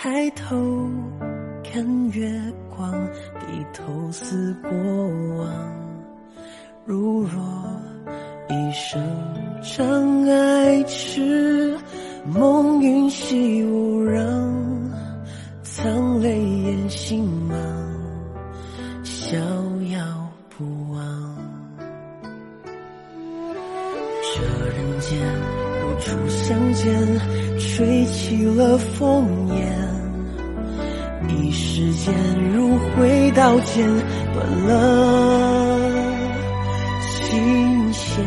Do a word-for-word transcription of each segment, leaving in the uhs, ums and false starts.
抬头看月光，低头思过往。如若一生长爱痴，梦云兮无壤，苍泪掩心茫，逍遥不忘。这人间如初相见，吹起了烽烟，一时间如挥刀剑，断了琴弦。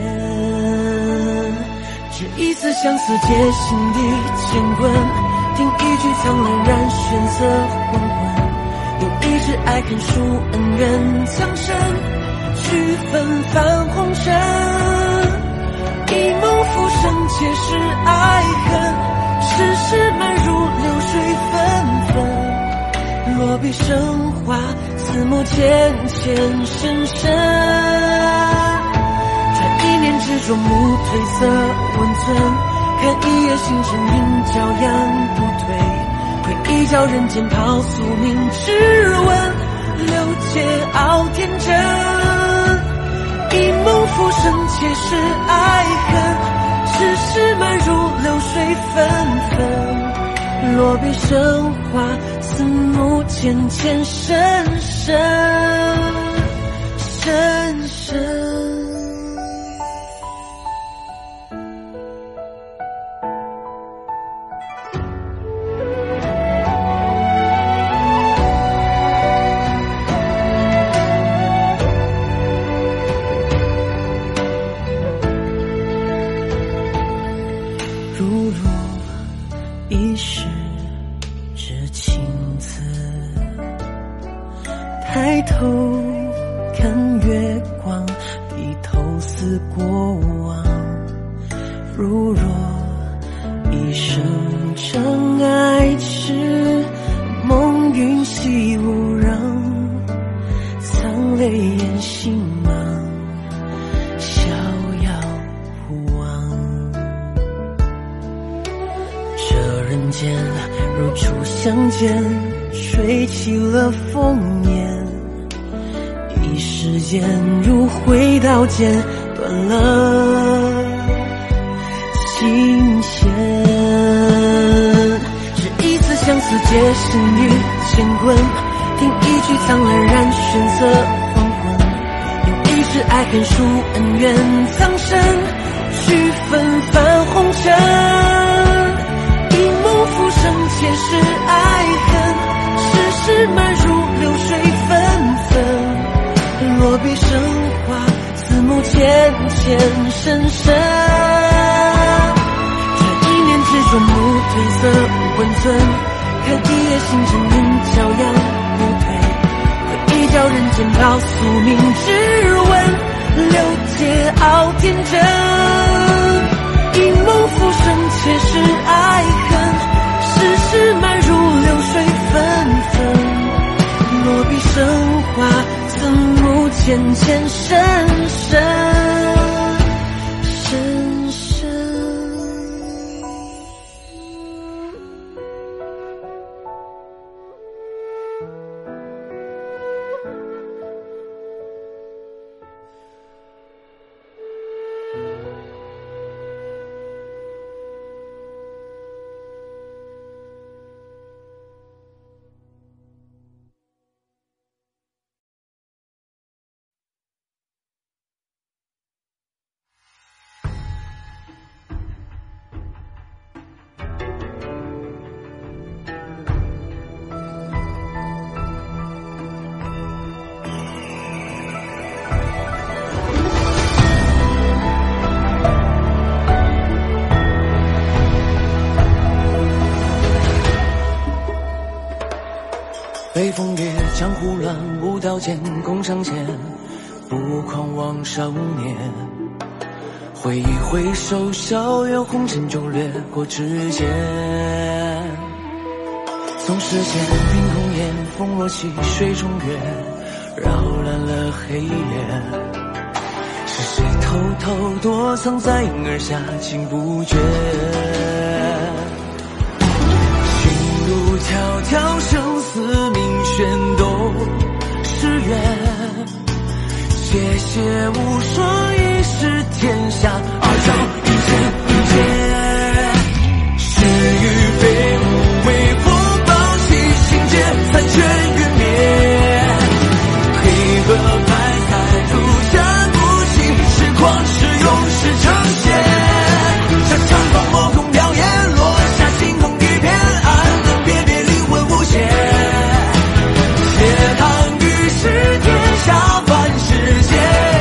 这一次相思结心底乾坤，听一句苍兰染玄色昏昏，有一纸爱恨书恩怨苍生，去纷繁红尘。一梦浮生皆是爱恨，世事漫如流水纷纷。落笔生花，字幕浅浅深深。转一念执着目褪色温存，看一夜星辰映骄阳不退。回忆教人间抛宿命之吻，流桀骜天真。一梦浮生皆是爱恨，世事漫如流水纷纷。落笔生花，字幕浅浅深深深深。抬头看月光，低头思过往。如若一生长爱痴，梦云兮无壤，苍泪掩心茫，逍遥不忘。这人间如初相见，吹起了烽烟，一时间如挥刀剑，断了琴弦。这一次相思结心于乾坤，听一句苍兰染玄色黄昏。有一纸爱恨书恩怨苍生，去纷繁红尘。一梦浮生皆是爱恨，世事漫如流水纷纷。落笔生花，字幕浅浅深深。转一念执着目褪色温存，看一夜星辰映骄阳不退。回忆教人间抛宿命之吻，流桀骜天真。一梦浮生皆是爱恨，世事漫如流水纷纷。落笔生花，字幕浅浅深深深深。 北风烈，江湖乱，舞刀剑，共上前，不狂妄少年。挥一挥手，逍遥红尘中掠过指尖。纵世间云空烟，风落起，水中月，扰乱了黑夜。是谁偷偷躲藏在耳下，竟不觉。 迢迢生死命悬都是缘，谢谢无双一世天下，二招一剑一剑，是与非无为佛报喜心结，残卷云灭，黑和白菜如山不息，是狂是勇是成仙，像长风魔空燎原，落下星空一片，安能别别灵魂无限，谢唐于是天下凡世间。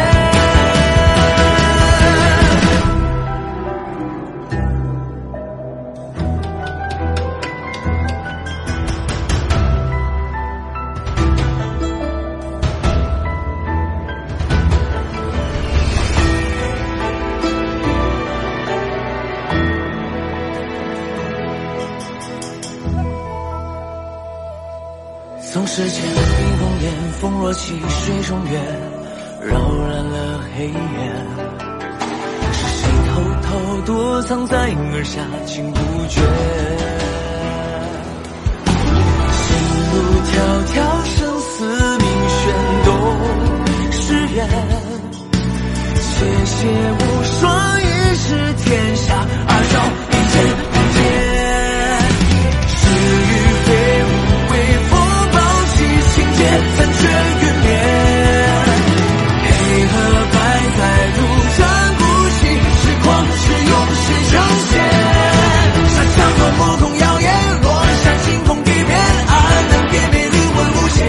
纵世间冰封烟，风若起，水中月，扰乱了黑夜。是谁偷偷躲藏在耳下，情不觉？心路迢迢，生死命悬都是缘。谢谢无双一世天下，二招一剑一剑，是与非无为佛报喜心结，残卷云灭，黑和白菜如山不息，是狂是勇是成仙，像长风魔空燎原，落下星空一片，安能别别灵魂无限，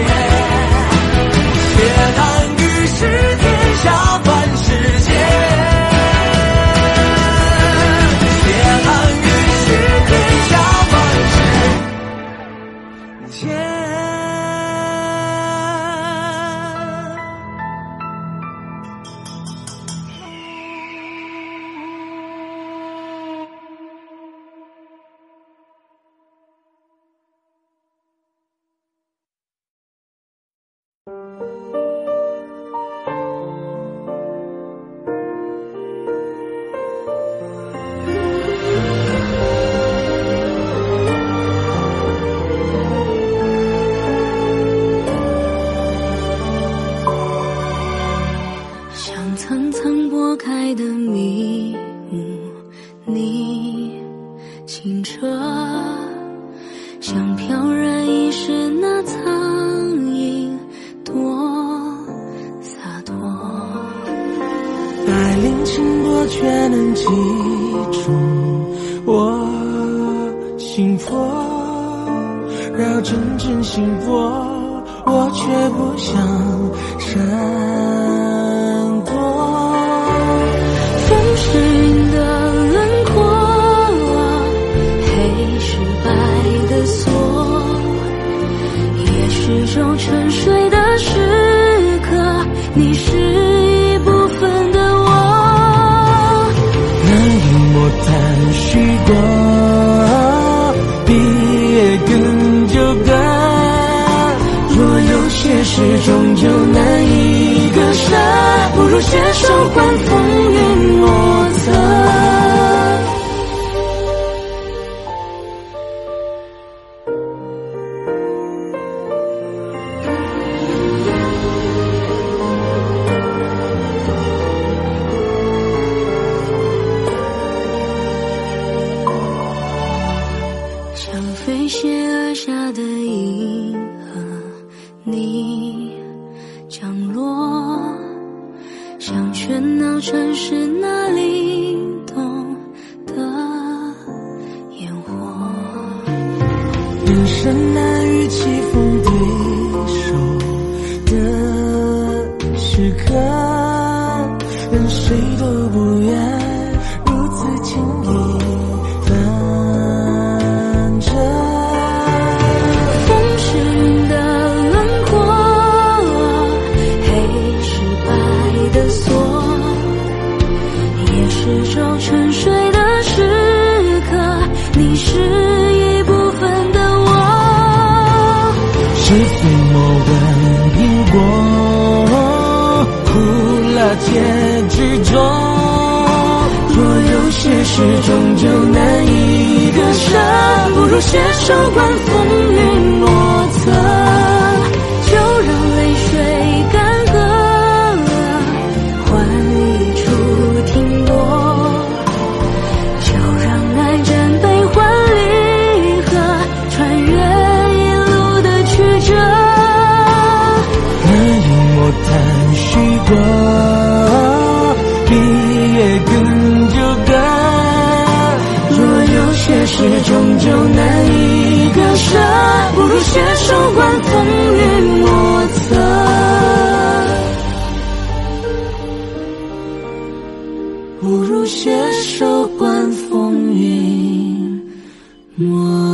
谢唐于是天下凡世间，谢唐于是天下凡世间。 像苍苍拨开的迷雾，你清澈，像飘然一世那苍蝇，多洒脱。 百灵轻薄却能击中我心魄，绕阵阵心波，我却不想闪躲。 风是云的轮廓，黑是白的锁，也是周沉睡的时刻，你是一部分的我。 那一抹淡虚过，比夜更久更，若有些事终究难以割舍，不如携手观风云莫测。 像飞泻而下的银河，你降落，像喧闹城市那灵动的烟火。 人生难遇棋逢对手的时刻，任谁都不愿如此轻易翻着。 风是云的轮廓，黑是白的锁，也是周沉睡的时刻，你是一部分的我。 是非莫问因果，苦辣结局中，若有些事终究难以割舍，不如如携手观风云莫测。就让泪水干涸，换一处停泊。就让爱真悲欢离合，穿越一路的曲折。 那引我叹息过，你也跟着歌。 若有些事终究难以割舍，不如携手观风云莫测。不如携手观风云莫测。